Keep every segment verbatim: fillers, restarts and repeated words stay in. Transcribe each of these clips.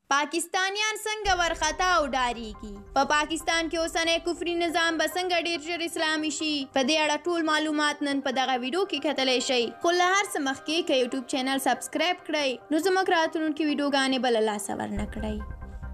पाकिस्तानियान څنګه ورخطا او ډاریږي په پاکستان کې اوسنی کفري نظام به څنګه ډیر ژر اسلامي شي په دې اړه ټول معلومات نن په دغه ویډیو کې کتلی شئ خو له هر څه مخکې که یوټیوب چینل سبسکرایب کړئ نو زموږ راتلونکي ویډیوګانې به له لاسه ورنه کړئ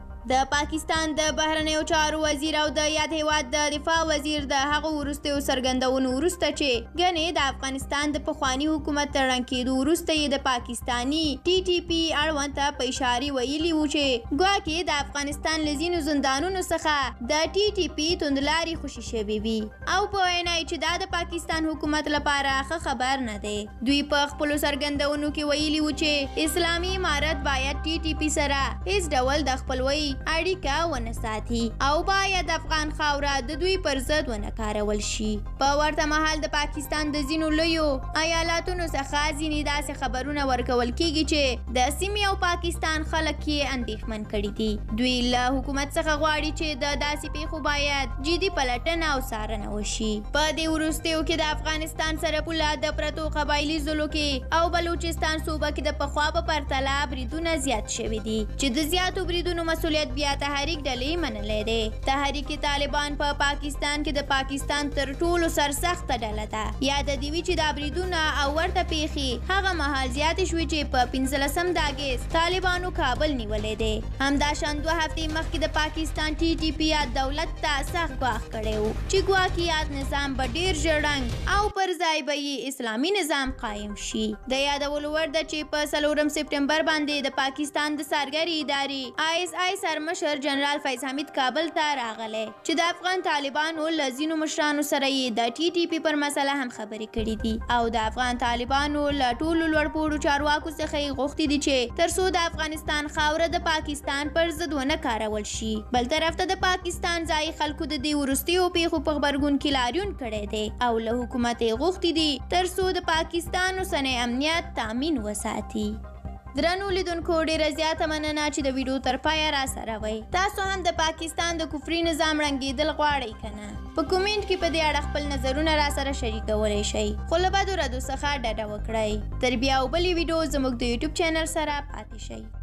د پاکستان د بهرنیو چارو وزیر او د یاد هیواد د دفاع وزیر د هغو وروستیو څرګندونو وروسته چې ګنې د افغانستان د پخواني حکومت تر ړنګ کېدو وروسته یې د پاکستاني ټي ټي پي اړوند ته په اشارې ویلي وو چې ګواکې د افغانستان له ځینو زندانونو څخه د ټي ټي پي توندلارې خوشي شوې وي او په وینا یې چې دا د پاکستان حکومت لپاره ښه خبر نه دی دوی په خپلو څرګندونو کې ویلي وو چې اسلامي امارت باید ټي ټي پي سره هیڅ ډول د خپلوۍ اړیکه ونه ساتي او باید افغان خاوره د دوی پر ضد ونه کارول شي په ورته مهال د پاکستان د ځینو لویو ایالاتونو څخه ځینې داسې خبرونه ورکول کیږي چې د سیمې او پاکستان خلک یې اندېښمن کړي دي دوی له حکومت څخه غواړي چې د داسې پیښو باید جدي پلټنه او څارنه وشي په دې وروستیو کې د افغانستان سره پوله د پرتو قبایلي ضلعو کې او بلوچستان صوبه کې د پخوا په پرتله بریدونه زیات شوي دي چې د زیاتو بریدونو مسؤلیت بیا تحریک ډلې منلی دی تحریک طالبان په پا پاکستان کې د پاکستان تر ټولو سرسخته ډله ده یاده دې وي چې دا بریدونه او ورته پیښې هغه مهال زیاتې شوې چې په پنځلسم د اګست طالبانو کابل نیولی دی همداشان دوه هفتې مخکې د پاکستان ټي ټي پي یاد دولت ته سخت ګواښ کړی و چې ګواکې یاد نظام به ډېر ژر ړنګ او پر ځای به یې اسلامي نظام قایم شي د یادولو وړ ده چې په څلورم سپټمبر باندې د پاکستان د څارګرې ادارې آی اس آی سرمشر جنرال فیض حمید کابل ته راغلی چې د افغان طالبانو له ځینو مشرانو سره یې د ټي ټي پي پر مسله هم خبرې کړي دي او د افغان طالبانو له ټولو لوړپوړو چارواکو څخه یې غوښتي دي چې تر څو د افغانستان خاوره د پاکستان پر ضد ونه کارول شي بل طرف ته د پاکستان ځایي خلکو د دې وروستیو پیښو په غبرګون کې لاریون کړی دی او له حکومت یې غوښتي دي تر څو د پاکستان اوسنی امنیت تامین وساتي درنو لیدونکو ډیره زیاته مننه چې د ویډیو تر پایه را سره وئ تاسو هم د پاکستان د کفري نظام ړنګېدل غواړئ که نه په کومنټ کې په دې اړه خپل نظرونه را سره شریکولی شئ خو له بدو ردو څخه ډډه وکړئ تر بیا او بلې ویډیو زموږ د یوټیوب چینل سره پاتې شئ